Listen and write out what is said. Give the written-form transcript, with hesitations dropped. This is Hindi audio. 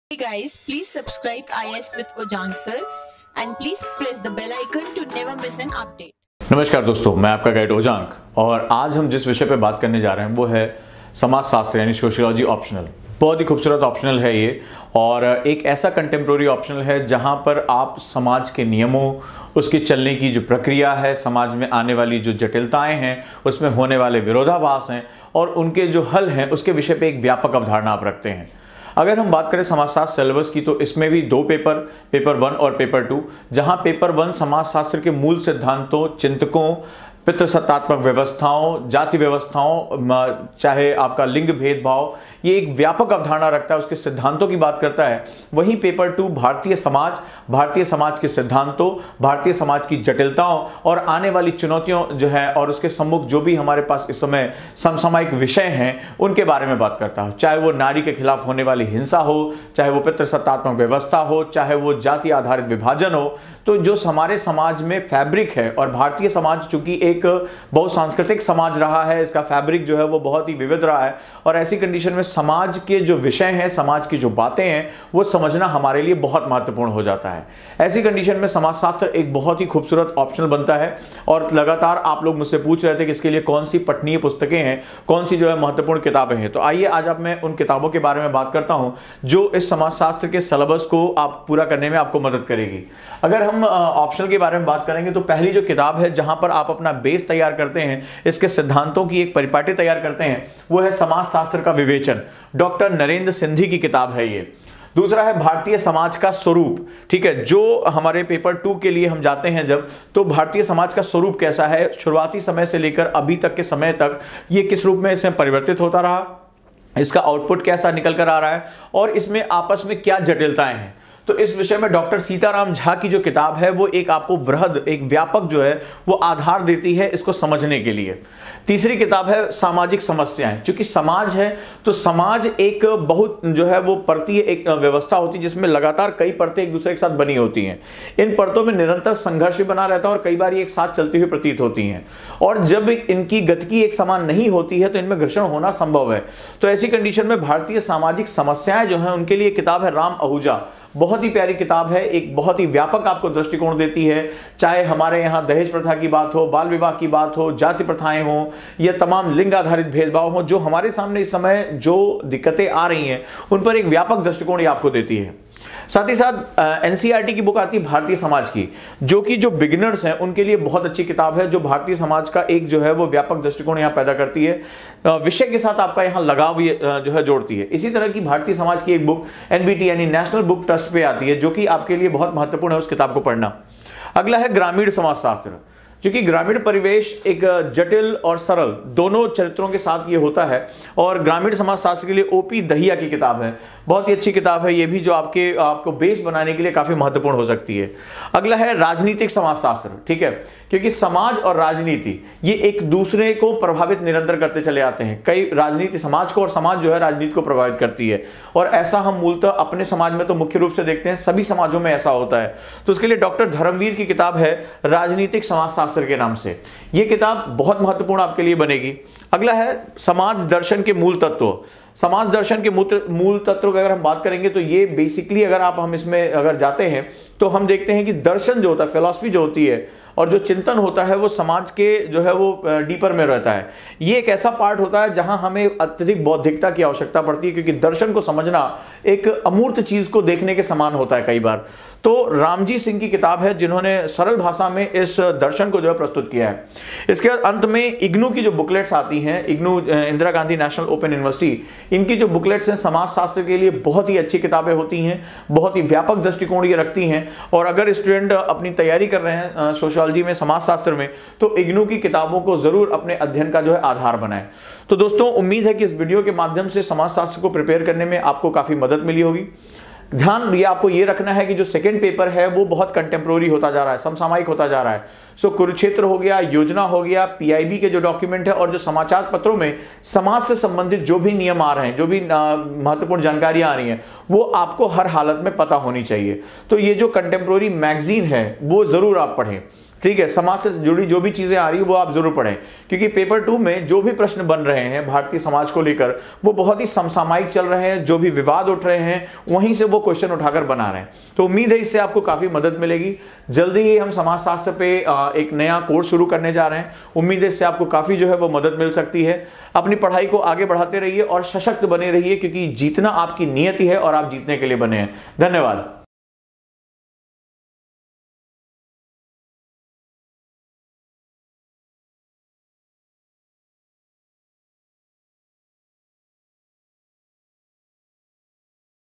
Hey guys, please subscribe IS with Ojang sir and please press the bell icon to never miss an update. नमस्कार दोस्तों, मैं आपका गाइड ओजांक और आज हम जिस विषय पे बात करने जा रहे हैं वो है समाजशास्त्र यानी सोशियोलॉजी ऑप्शनल। बहुत ही खूबसूरत ऑप्शनल है ये और एक ऐसा कंटेम्प्रोरी ऑप्शनल है जहां पर आप समाज के नियमों, उसके चलने की जो प्रक्रिया है, समाज में आने वाली जो जटिलताएं हैं, उसमें होने वाले विरोधाभास हैं और उनके जो हल हैं उसके विषय पे एक व्यापक अवधारणा आप रखते हैं। अगर हम बात करें समाजशास्त्र सिलेबस की तो इसमें भी दो पेपर 1 और पेपर 2, जहां पेपर 1 समाजशास्त्र के मूल सिद्धांतों, चिंतकों, पितृसत्तात्मक व्यवस्थाओं, जाति व्यवस्थाओं, चाहे आपका लिंग भेदभाव, ये एक व्यापक अवधारणा रखता है, उसके सिद्धांतों की बात करता है। वहीं पेपर 2 भारतीय समाज के सिद्धांतों, भारतीय समाज की जटिलताओं और आने वाली चुनौतियों जो है और उसके सम्मुख जो भी हमारे पास इस समय समसामयिक विषय हैं उनके बारे में बात करता है। चाहे वो नारी के खिलाफ होने वाली हिंसा हो, चाहे वो पितृसत्तात्मक व्यवस्था हो, चाहे वो जाति आधारित विभाजन हो, तो जो हमारे समाज में फैब्रिक है और भारतीय समाज चूंकि एक बहुसांस्कृतिक समाज रहा है, इसका फैब्रिक जो है वो बहुत ही विविध रहा है और ऐसी कंडीशन में समाज के जो विषय हैं, समाज की जो बातें हैं वो समझना हमारे लिए बहुत महत्वपूर्ण हो जाता है। ऐसी कंडीशन में समाजशास्त्र एक बहुत ही खूबसूरत ऑप्शनल बनता है और लगातार आप लोग मुझसे पूछ रहे थे कि इसके लिए कौन सी पठनीय पुस्तकें हैं, कौन सी जो है महत्वपूर्ण किताबें हैं। तो आइए आज आप मैं उन किताबों के बारे में बात करता हूं जो इस समाजशास्त्र के सिलेबस को आप पूरा करने में आपको मदद करेगी। अगर हम ऑप्शनल के बारे में बात करेंगे तो पहली जो किताब है जहां पर आप अपना बेस तैयार करते हैं, इसके सिद्धांतों की एक परिपाटी तैयार करते हैं, वो है समाजशास्त्र का विवेचन। डॉक्टर नरेंद्र सिंधी की किताब है ये। दूसरा है भारतीय समाज का स्वरूप। ठीक है, जो हमारे पेपर 2 के लिए हम जाते हैं जब, तो भारतीय समाज का स्वरूप कैसा है, शुरुआती समय से लेकर अभी तक के समय तक ये किस रूप में इसमें परिवर्तित होता रहा, इसका आउटपुट कैसा निकल कर आ रहा है और इसमें आपस में क्या जटिलताएं हैं। तो इस विषय में डॉक्टर सीताराम झा की जो किताब है वो एक आपको बृहद, एक व्यापक जो है वो आधार देती है इसको समझने के लिए। तीसरी किताब है सामाजिक समस्याएं। क्योंकि समाज है तो समाज एक बहुत जो है वो परतीय एक व्यवस्था होती है जिसमें लगातार कई परतें एक दूसरे के साथ बनी होती हैं। इन परतों में निरंतर संघर्ष भी बना रहता है और कई बार ये एक साथ चलती हुई प्रतीत होती हैं और जब इनकी गतिकी एक समान नहीं होती है तो इनमें घर्षण होना संभव है। तो ऐसी कंडीशन में भारतीय सामाजिक समस्याएं जो हैं उनके लिए किताब है राम आहूजा। बहुत ही प्यारी किताब है, एक बहुत ही व्यापक आपको दृष्टिकोण देती है। चाहे हमारे यहाँ दहेज प्रथा की बात हो, बाल विवाह की बात हो, जाति प्रथाएं हो या तमाम लिंग आधारित भेदभाव हो, जो हमारे सामने इस समय जो दिक्कतें आ रही हैं उन पर एक व्यापक दृष्टिकोण ये आपको देती है। साथ ही साथ एनसीईआरटी की बुक आती है भारतीय समाज की, जो कि जो बिगिनर्स हैं उनके लिए बहुत अच्छी किताब है, जो भारतीय समाज का एक जो है वो व्यापक दृष्टिकोण यहाँ पैदा करती है, विषय के साथ आपका यहाँ लगाव जो है जोड़ती है। इसी तरह की भारतीय समाज की एक बुक एनबीटी यानी नेशनल बुक ट्रस्ट पे आती है, जो कि आपके लिए बहुत महत्वपूर्ण है उस किताब को पढ़ना। अगला है ग्रामीण समाजशास्त्र। क्योंकि ग्रामीण परिवेश एक जटिल और सरल दोनों चरित्रों के साथ ये होता है और ग्रामीण समाजशास्त्र के लिए ओपी दहिया की किताब है, बहुत ही अच्छी किताब है ये भी, जो आपको बेस बनाने के लिए काफी महत्वपूर्ण हो सकती है। अगला है राजनीतिक समाजशास्त्र। ठीक है, क्योंकि समाज और राजनीति ये एक दूसरे को प्रभावित निरंतर करते चले आते हैं। कई राजनीति समाज को और समाज जो है राजनीति को प्रभावित करती है और ऐसा हम मूलतः अपने समाज में तो मुख्य रूप से देखते हैं, सभी समाजों में ऐसा होता है। तो उसके लिए डॉक्टर धर्मवीर की किताब है राजनीतिक समाजशास्त्र के नाम से, ये किताब बहुत महत्वपूर्ण आपके लिए बनेगी। अगला है समाज दर्शन के मूल तत्व। समाज दर्शन के मूल तत्व की अगर हम बात करेंगे तो ये बेसिकली अगर हम इसमें अगर जाते हैं तो हम देखते हैं कि दर्शन जो होता है, फिलॉसफी जो होती है और जो चिंतन होता है वो समाज के जो है वो डीपर में रहता है। ये एक ऐसा पार्ट होता है जहां हमें अत्यधिक बौद्धिकता की आवश्यकता पड़ती है, क्योंकि दर्शन को समझना एक अमूर्त चीज को देखने के समान होता है कई बार। तो रामजी सिंह की किताब है जिन्होंने सरल भाषा में इस दर्शन को जो है प्रस्तुत किया है। इसके बाद अंत में इग्नू की जो बुकलेट्स आती हैं, IGNOU Indira Gandhi national open university, इनकी जो बुकलेट्स हैं समाजशास्त्र के लिए बहुत ही अच्छी किताबें होती हैं, बहुत ही व्यापक दृष्टिकोण ये रखती हैं और अगर स्टूडेंट अपनी तैयारी कर रहे हैं सोशियोलॉजी में, समाजशास्त्र में, तो इग्नू की किताबों को जरूर अपने अध्ययन का जो है आधार बनाएं। तो दोस्तों उम्मीद है कि इस वीडियो के माध्यम से समाजशास्त्र को प्रिपेयर करने में आपको काफी मदद मिली होगी। ध्यान ये आपको ये रखना है कि जो सेकंड पेपर है वो बहुत कंटेम्प्रोरी होता जा रहा है, समसामयिक होता जा रहा है। सो कुरुक्षेत्र हो गया, योजना हो गया, पीआईबी के जो डॉक्यूमेंट है और जो समाचार पत्रों में समाज से संबंधित जो भी नियम आ रहे हैं, जो भी महत्वपूर्ण जानकारियां आ रही हैं, वो आपको हर हालत में पता होनी चाहिए। तो ये जो कंटेम्प्रोरी मैगजीन है वो जरूर आप पढ़ें। ठीक है, समाज से जुड़ी जो भी चीजें आ रही है वो आप जरूर पढ़ें, क्योंकि पेपर 2 में जो भी प्रश्न बन रहे हैं भारतीय समाज को लेकर वो बहुत ही समसामयिक चल रहे हैं, जो भी विवाद उठ रहे हैं वहीं से वो क्वेश्चन उठाकर बना रहे हैं। तो उम्मीद है इससे आपको काफी मदद मिलेगी। जल्दी ही हम समाजशास्त्र पे एक नया कोर्स शुरू करने जा रहे हैं, उम्मीद है इससे आपको काफी जो है वो मदद मिल सकती है। अपनी पढ़ाई को आगे बढ़ाते रहिए और सशक्त बने रहिए, क्योंकि जीतना आपकी नियति है और आप जीतने के लिए बने हैं। धन्यवाद।